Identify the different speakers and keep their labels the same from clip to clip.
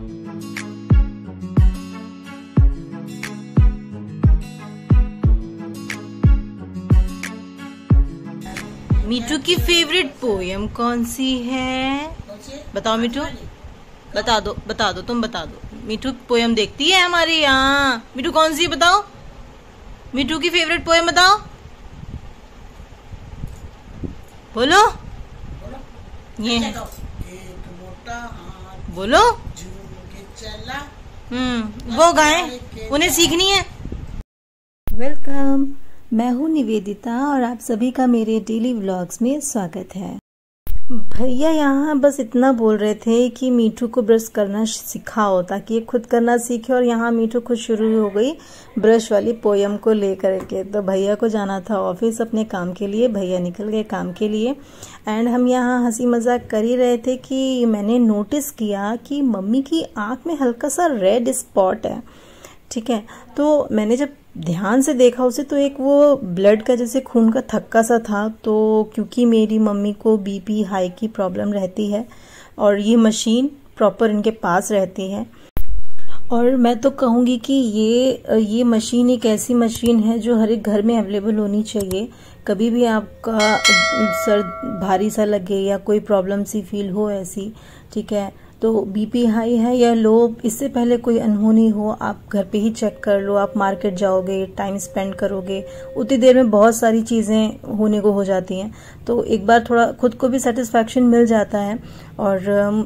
Speaker 1: मीठू की favourite poem कौन सी है? बताओ मीठू, बता दो तुम बता दो। मीठू पोयम देखती है हमारी यहाँ। मीठू कौन सी बताओ, मीठू की फेवरेट पोयम बताओ, बोलो। ये है, बोलो। वो गाएं, उन्हें सीखनी है।
Speaker 2: वेलकम, मैं हूँ निवेदिता और आप सभी का मेरे डेली व्लॉग्स में स्वागत है। भैया यहाँ बस इतना बोल रहे थे कि मीठू को ब्रश करना सिखाओ ताकि ये खुद करना सीखे, और यहाँ मीठू खुद शुरू हो गई ब्रश वाली पोयम को लेकर के। तो भैया को जाना था ऑफिस अपने काम के लिए, भैया निकल गए काम के लिए। एंड हम यहाँ हंसी मजाक कर ही रहे थे कि मैंने नोटिस किया कि मम्मी की आँख में हल्का सा रेड स्पॉट है। ठीक है, तो मैंने जब ध्यान से देखा उसे तो एक वो ब्लड का जैसे खून का थक्का सा था। तो क्योंकि मेरी मम्मी को बीपी हाई की प्रॉब्लम रहती है और ये मशीन प्रॉपर इनके पास रहती है, और मैं तो कहूँगी कि ये मशीन एक ऐसी मशीन है जो हर एक घर में अवेलेबल होनी चाहिए। कभी भी आपका सर भारी सा लगे या कोई प्रॉब्लम सी फील हो ऐसी, ठीक है, तो बीपी हाई है या लो, इससे पहले कोई अनहोनी हो, आप घर पे ही चेक कर लो। आप मार्केट जाओगे, टाइम स्पेंड करोगे, उतनी देर में बहुत सारी चीज़ें होने को हो जाती हैं। तो एक बार थोड़ा खुद को भी सेटिस्फैक्शन मिल जाता है। और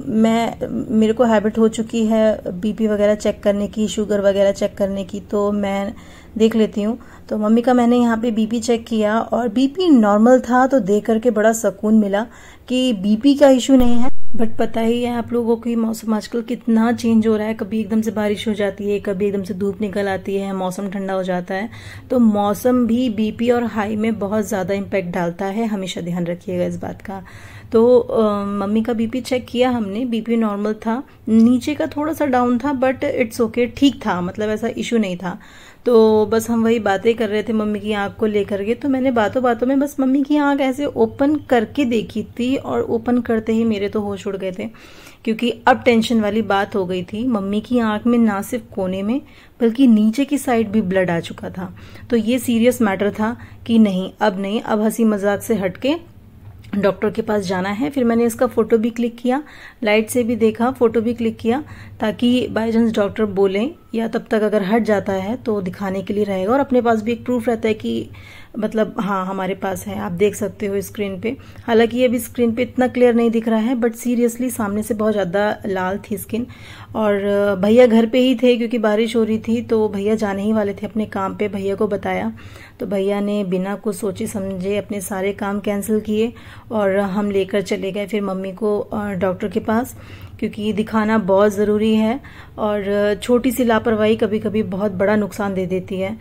Speaker 2: मेरे को हैबिट हो चुकी है बीपी वगैरह चेक करने की, शुगर वगैरह चेक करने की, तो मैं देख लेती हूँ। तो मम्मी का मैंने यहाँ पे बीपी चेक किया और बीपी नॉर्मल था, तो देख करके बड़ा सुकून मिला कि बीपी का इशू नहीं है। बट पता ही है आप लोगों को मौसम आजकल कितना चेंज हो रहा है। कभी एकदम से बारिश हो जाती है, कभी एकदम से धूप निकल आती है, मौसम ठंडा हो जाता है। तो मौसम भी बीपी और हाई में बहुत ज़्यादा इम्पैक्ट डालता है, हमेशा ध्यान रखिएगा इस बात का। तो मम्मी का बीपी चेक किया हमने, बीपी नॉर्मल था, नीचे का थोड़ा सा डाउन था, बट इट्स ओके, ठीक था, मतलब ऐसा इशू नहीं था। तो बस हम वही बातें कर रहे थे मम्मी की आंख को लेकर के। तो मैंने बातों बातों में बस मम्मी की आंख ऐसे ओपन करके देखी थी, और ओपन करते ही मेरे तो होश उड़ गए थे, क्योंकि अब टेंशन वाली बात हो गई थी। मम्मी की आंख में ना सिर्फ कोने में बल्कि नीचे की साइड भी ब्लड आ चुका था। तो ये सीरियस मैटर था कि नहीं, अब हंसी मजाक से हटके डॉक्टर के पास जाना है। फिर मैंने इसका फोटो भी क्लिक किया, लाइट से भी देखा, फोटो भी क्लिक किया, ताकि बाय चांस डॉक्टर बोले या तब तक अगर हट जाता है तो दिखाने के लिए रहेगा, और अपने पास भी एक प्रूफ रहता है कि मतलब हाँ हमारे पास है। आप देख सकते हो स्क्रीन पे, हालांकि ये भी स्क्रीन पे इतना क्लियर नहीं दिख रहा है, बट सीरियसली सामने से बहुत ज़्यादा लाल थी स्किन। और भैया घर पे ही थे क्योंकि बारिश हो रही थी, तो भैया जाने ही वाले थे अपने काम पे। भैया को बताया तो भैया ने बिना कुछ सोचे समझे अपने सारे काम कैंसिल किए और हम लेकर चले गए फिर मम्मी को डॉक्टर के पास, क्योंकि दिखाना बहुत ज़रूरी है। और छोटी सी लापरवाही कभी कभी बहुत बड़ा नुकसान दे देती है।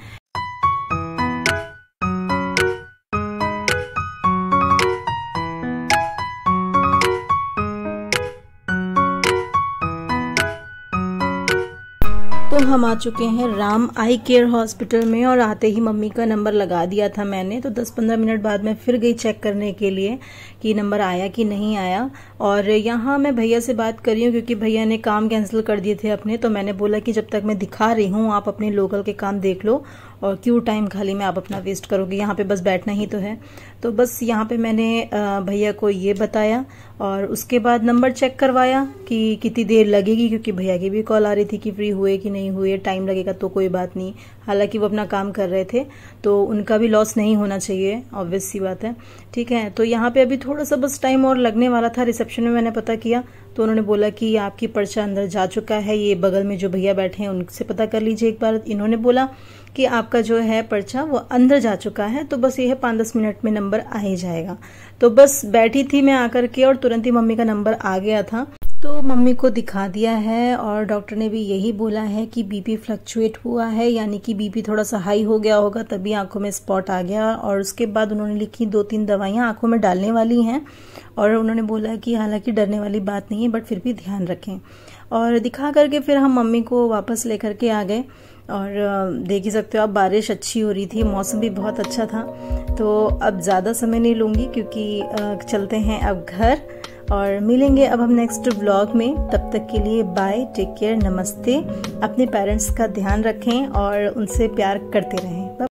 Speaker 2: तो हम आ चुके हैं राम आई केयर हॉस्पिटल में, और आते ही मम्मी का नंबर लगा दिया था मैंने। तो 10-15 मिनट बाद मैं फिर गई चेक करने के लिए कि नंबर आया कि नहीं आया। और यहाँ मैं भैया से बात कर रही हूँ क्योंकि भैया ने काम कैंसिल कर दिए थे अपने। तो मैंने बोला कि जब तक मैं दिखा रही हूँ आप अपने लोकल के काम देख लो, और क्यों टाइम खाली में आप अपना वेस्ट करोगे, यहाँ पे बस बैठना ही तो है। तो बस यहाँ पे मैंने भैया को ये बताया, और उसके बाद नंबर चेक करवाया कि कितनी देर लगेगी, क्योंकि भैया की भी कॉल आ रही थी कि फ्री हुए कि नहीं हुए, टाइम लगेगा तो कोई बात नहीं। हालांकि वो अपना काम कर रहे थे, तो उनका भी लॉस नहीं होना चाहिए, ऑब्वियस सी बात है, ठीक है। तो यहाँ पे अभी थोड़ा सा बस टाइम और लगने वाला था। रिसेप्शन में मैंने पता किया तो उन्होंने बोला कि आपकी पर्चा अंदर जा चुका है, ये बगल में जो भैया बैठे हैं उनसे पता कर लीजिए एक बार। इन्होंने बोला कि आपका जो है पर्चा वो अंदर जा चुका है, तो बस ये है 5-10 मिनट में नंबर आ ही जाएगा। तो बस बैठी थी मैं आकर के, और तुरंत ही मम्मी का नंबर आ गया था। तो मम्मी को दिखा दिया है, और डॉक्टर ने भी यही बोला है कि बीपी फ्लक्चुएट हुआ है, यानी कि बीपी थोड़ा सा हाई हो गया होगा, तभी आंखों में स्पॉट आ गया। और उसके बाद उन्होंने लिखी 2-3 दवाइयाँ आंखों में डालने वाली हैं, और उन्होंने बोला कि हालांकि डरने वाली बात नहीं है, बट फिर भी ध्यान रखें। और दिखा करके फिर हम मम्मी को वापस लेकर के आ गए। और देख ही सकते हो आप, बारिश अच्छी हो रही थी, मौसम भी बहुत अच्छा था। तो अब ज़्यादा समय नहीं लूँगी क्योंकि चलते हैं अब घर। और मिलेंगे अब हम नेक्स्ट व्लॉग में। तब तक के लिए बाय, टेक केयर, नमस्ते। अपने पेरेंट्स का ध्यान रखें और उनसे प्यार करते रहें।